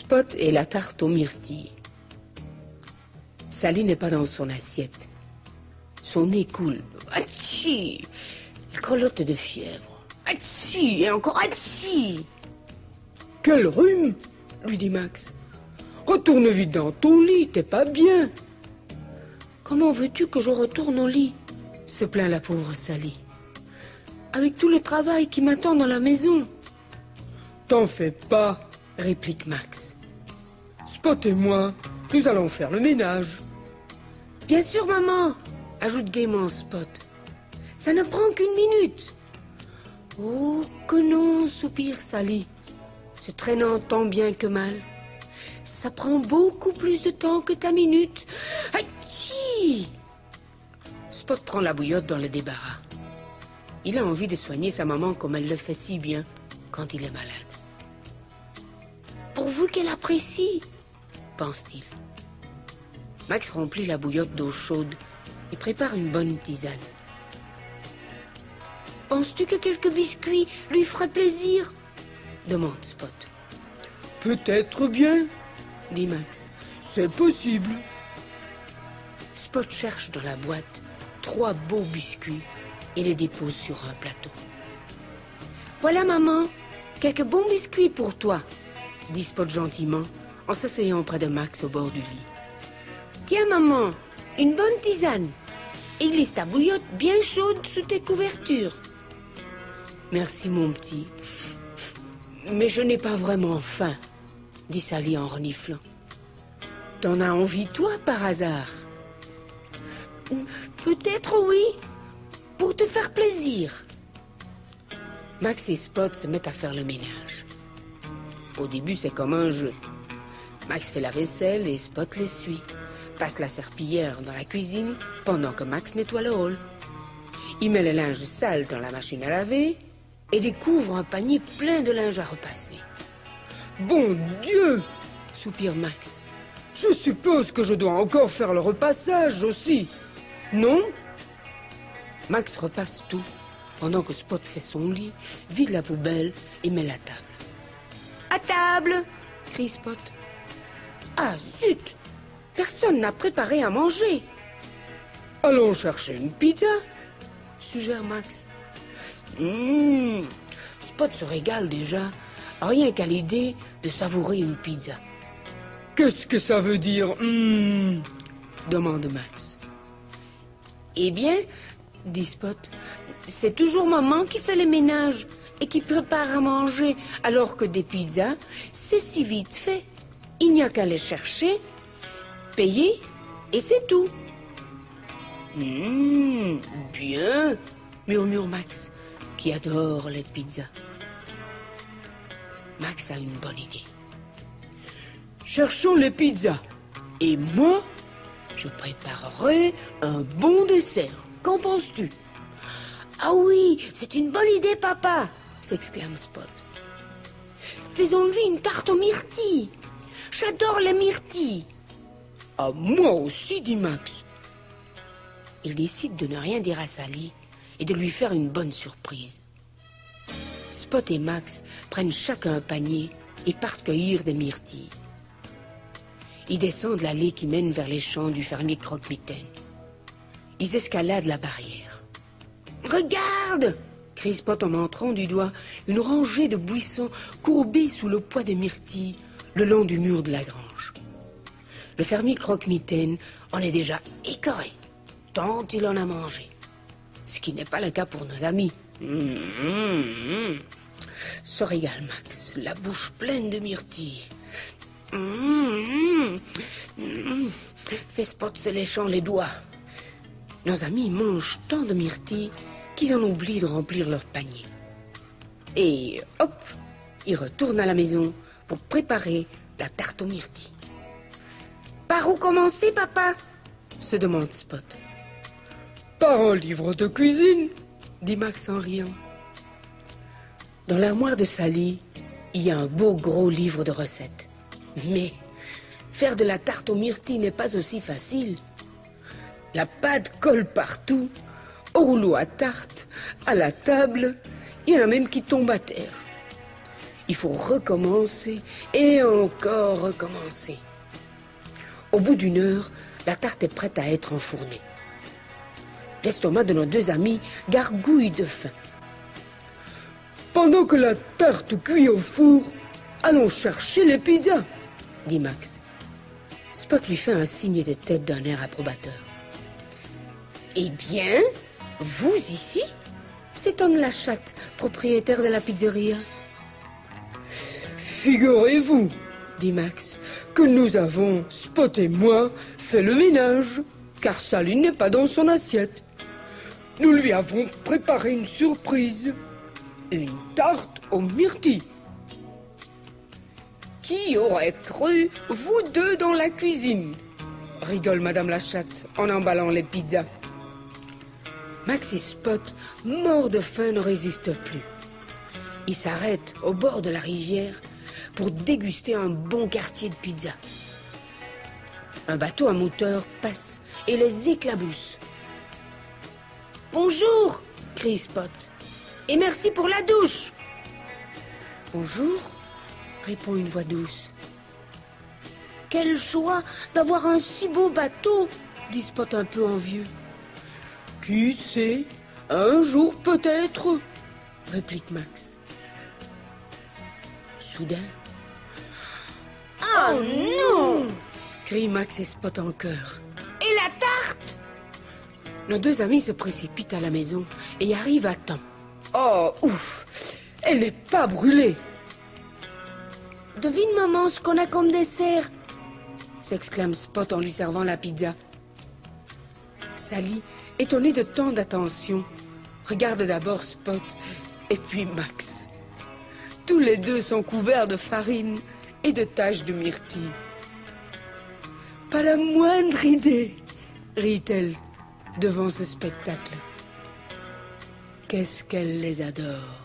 Spot et la tarte aux myrtilles. Sally n'est pas dans son assiette. Son nez coule. Atchi! Elle grelotte de fièvre. Atchi! Et encore atchi! Quel rhume! Lui dit Max. Retourne vite dans ton lit, t'es pas bien. Comment veux-tu que je retourne au lit? Se plaint la pauvre Sally. Avec tout le travail qui m'attend dans la maison. T'en fais pas, réplique Max. Spot et moi, nous allons faire le ménage. Bien sûr, maman, ajoute gaiement Spot. Ça ne prend qu'une minute. Oh, que non, soupire Sally, se traînant tant bien que mal. Ça prend beaucoup plus de temps que ta minute. Aïe! Spot prend la bouillotte dans le débarras. Il a envie de soigner sa maman comme elle le fait si bien quand il est malade. Pourvu qu'elle apprécie, pense-t-il. Max remplit la bouillotte d'eau chaude et prépare une bonne tisane. Penses-tu que quelques biscuits lui feraient plaisir? Demande Spot. Peut-être bien, dit Max. C'est possible. Spot cherche dans la boîte 3 beaux biscuits et les dépose sur un plateau. Voilà, maman, quelques bons biscuits pour toi, dit Spot gentiment en s'asseyant près de Max au bord du lit. Tiens, maman, une bonne tisane et glisse ta bouillotte bien chaude sous tes couvertures. Merci, mon petit. Mais je n'ai pas vraiment faim, dit Sally en reniflant. T'en as envie, toi, par hasard? Peut-être oui, pour te faire plaisir. Max et Spot se mettent à faire le ménage. Au début, c'est comme un jeu. Max fait la vaisselle et Spot les suit. Passe la serpillière dans la cuisine pendant que Max nettoie le hall. Il met le linge sale dans la machine à laver et découvre un panier plein de linge à repasser. Bon Dieu, soupire Max. Je suppose que je dois encore faire le repassage aussi, non? Max repasse tout pendant que Spot fait son lit, vide la poubelle et met la table. À table, crie Spot. Ah zut, personne n'a préparé à manger. Allons chercher une pizza, suggère Max. Spot se régale déjà, rien qu'à l'idée de savourer une pizza. Qu'est-ce que ça veut dire, demande Max. Eh bien, dit Spot, c'est toujours maman qui fait le ménage et qui prépare à manger, alors que des pizzas, c'est si vite fait. Il n'y a qu'à les chercher, payer, et c'est tout. Bien, murmure Max, qui adore les pizzas. Max a une bonne idée. Cherchons les pizzas, et moi, je préparerai un bon dessert. Qu'en penses-tu? Ah oui, c'est une bonne idée, papa, s'exclame Spot. Faisons-lui une tarte aux myrtilles. J'adore les myrtilles. Ah, moi aussi, dit Max. Il décide de ne rien dire à Sally et de lui faire une bonne surprise. Spot et Max prennent chacun un panier et partent cueillir des myrtilles. Ils descendent l'allée qui mène vers les champs du fermier Croque-Mitaine. Ils escaladent la barrière. « Regarde !» crie Spot en montrant du doigt une rangée de buissons courbés sous le poids des myrtilles le long du mur de la grange. Le fermier Croque-Mitaine en est déjà écœuré, tant il en a mangé. Ce qui n'est pas le cas pour nos amis. Se régale Max, la bouche pleine de myrtilles. Fait Spot se léchant les doigts. Nos amis mangent tant de myrtilles qu'ils en oublient de remplir leur panier. Et hop, ils retournent à la maison pour préparer la tarte aux myrtilles. Par où commencer, papa? Se demande Spot. Par un livre de cuisine, dit Max en riant. Dans l'armoire de Sally, il y a un beau gros livre de recettes. Mais faire de la tarte aux myrtilles n'est pas aussi facile. La pâte colle partout, au rouleau à tarte, à la table, il y en a même qui tombent à terre. Il faut recommencer et encore recommencer. Au bout d'une heure, la tarte est prête à être enfournée. L'estomac de nos deux amis gargouille de faim. Pendant que la tarte cuit au four, allons chercher les pizzas, dit Max. Spot lui fait un signe de tête d'un air approbateur. Eh bien, vous ici? S'étonne la chatte, propriétaire de la pizzeria. Figurez-vous, dit Max, que nous avons, Spot et moi, fait le ménage, car Sally n'est pas dans son assiette. Nous lui avons préparé une surprise. Une tarte aux myrtilles. Qui aurait cru, vous deux dans la cuisine? Rigole Madame la chatte en emballant les pizzas. Max et Spot, morts de faim, ne résistent plus. Ils s'arrêtent au bord de la rivière pour déguster un bon quartier de pizza. Un bateau à moteur passe et les éclabousse. « Bonjour !» crie Spot. « Et merci pour la douche !»« Bonjour !» répond une voix douce. « Quelle joie d'avoir un si beau bateau !» dit Spot un peu envieux. « Qui sait, un jour peut-être !» réplique Max. Soudain, « Oh non !» crient Max et Spot en chœur. « Et la tarte ?» Nos deux amis se précipitent à la maison et arrivent à temps. « Oh, ouf! Elle n'est pas brûlée !»« Devine, maman, ce qu'on a comme dessert !» s'exclame Spot en lui servant la pizza. Sally, étonnée de tant d'attention, regarde d'abord Spot et puis Max. Tous les deux sont couverts de farine et de taches de myrtille. « Pas la moindre idée !» rit-elle devant ce spectacle. Qu'est-ce qu'elle les adore!